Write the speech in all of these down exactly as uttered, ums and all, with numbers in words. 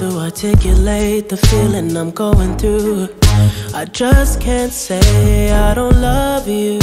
to articulate the feeling I'm going through. I just can't say I don't love you,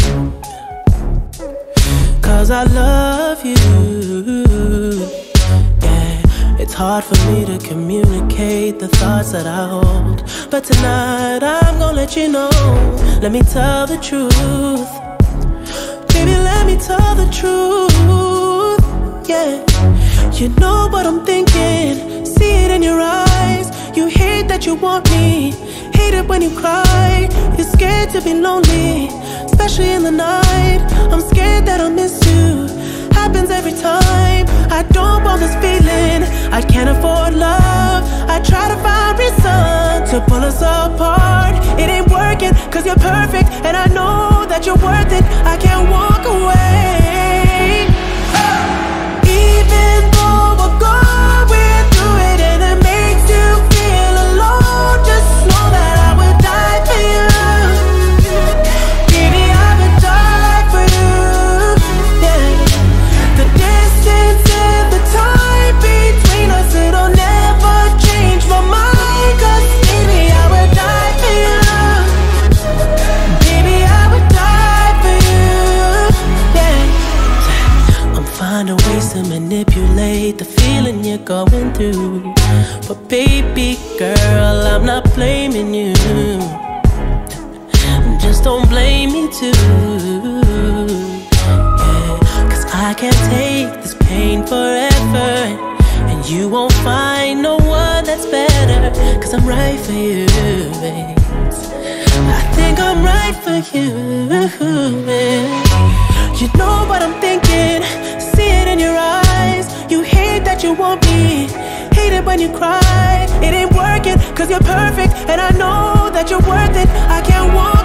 'cause I love you. Yeah, it's hard for me to communicate the thoughts that I hold, but tonight I'm gonna let you know. Let me tell the truth. Baby, let me tell the truth. Yeah, you know what I'm thinking, see it in your eyes. You hate that you want me, hate it when you cry. You're scared to be lonely, especially in the night. I'm scared that I'll miss you, happens every time. I don't want this feeling, I can't afford love. I try to find reason to pull us apart. It ain't working, 'cause you're perfect, and I know that you're worth it. I can't walk away. Even though we're going through it and it makes you feel alone, just know that I would die for you. Baby, I would die for you. Yeah. The distance and the time between us, it'll never change my mind. 'Cause baby, I would die for you. Baby, I would die for you. Yeah. I'm finding ways to manipulate the feeling you're going through, but baby girl, I'm not blaming you. Just don't blame me too. Yeah, 'cause I can't take this pain forever, and you won't find no one that's better. 'Cause I'm right for you, babe. I think I'm right for you, babe. You know what I'm thinking, see it in your eyes. You hate that you want me, hate it when you cry. It ain't working, 'cause you're perfect, and I know that you're worth it. I can't walk